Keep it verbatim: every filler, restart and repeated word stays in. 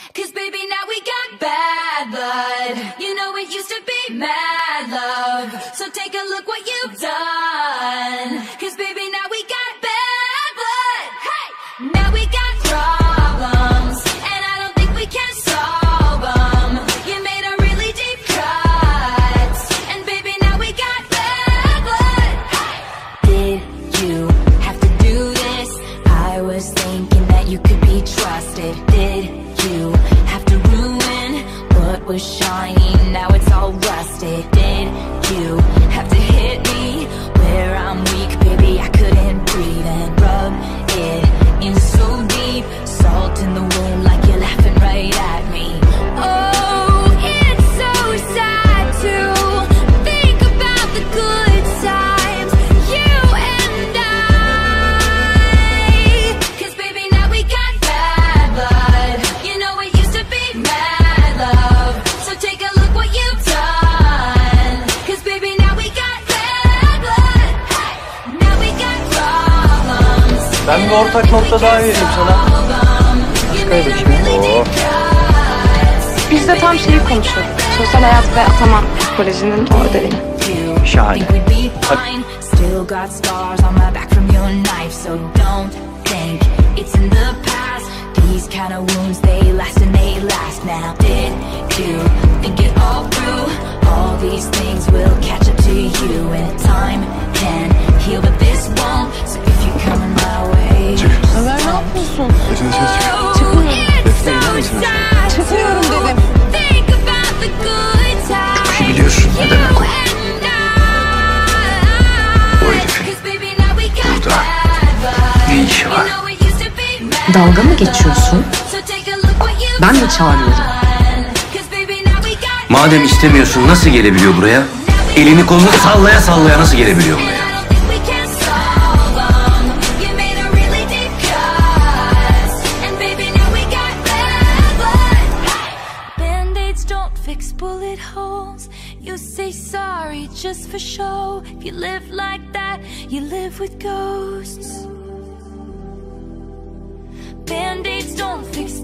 Cause baby now we got bad blood. You know it used to be mad love. So take a look what you've done. Cause baby now we got bad blood. Hey! Now we got problems, and I don't think we can solve them. You made a really deep cut, and baby now we got bad blood. Hey! Did you have to do this? I was thinking that you could be trusted. Did you have to ruin what was shiny? Now it's all rusted. Did you have to hit me where I'm weak? Baby, I couldn't breathe and rub it in so deep. Salt in the wound like you're laughing right at me. Oh, it's so sad to think about the good times, you and I. Cause baby now we got bad blood. You know it used to be mad love. So take a look what you've done. Cause baby now we got bad blood. Hey! Now we got problems. Ben bir ortak nokta daha vereyim sana. Başkaya bakayım. Oo. Biz de tam şeyi konuşuyorduk. Sosyal hayat ve atama psikolojinin modelini. Şahane. Hadi. Still got scars on my back from your knife, so don't think it's in the past. These kind of wounds, they last and they last now. Did you think it all through? All these things will catch up to you, and time can heal, but this won't. So if you're coming my way, Ömer ne yapıyorsun? Gözünü ses çık. Çıkıyorum dedim. Think about the good times. Çok iyi biliyorsun ne demek o. Bu herifin burada ne işi var? Dalga mı geçiyorsun? Ben mi çağırıyorum? Madem istemiyorsun nasıl gelebiliyor buraya? Elini kolunu sallaya sallaya nasıl gelebiliyor buraya? Fix bullet holes. You say sorry just for show. If you live like that, you live with ghosts. Band-aids don't fix